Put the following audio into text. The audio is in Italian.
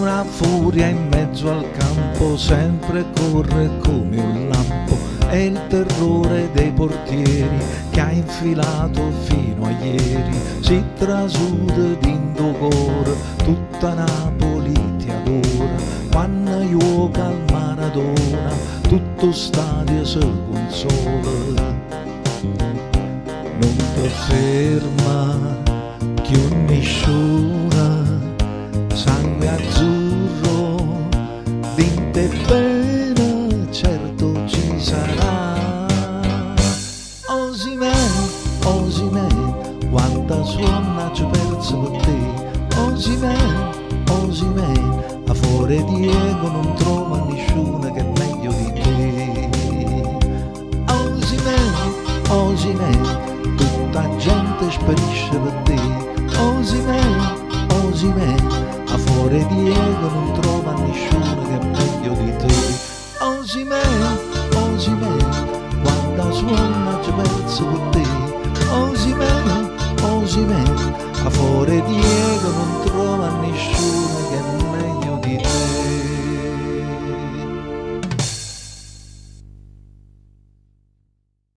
una furia in mezzo al campo, sempre corre come un lampo, è il terrore dei portieri che ha infilato fino a ieri, si trasuda d'indogore, tutta Napoli ti adora, quando gioca al Maradona, tutto stadio si consola. Non ti ferma che ogni sciora, sangue azzurro, dinte bene, certo ci sarà. Osimhen, Osimhen, quanta suonna ci perso per te. Osimhen, Osimhen, a fuori Diego non trova nessuno che è meglio di te. Osimhen, Osimhen, tutta gente sparisce per te. Osimhen, Osimhen, a fuori Diego non trova nessuno che è meglio di te. Osimhen, Osimhen, quanta suona ci perso per te. Osimhen, Osimhen, a fuori Diego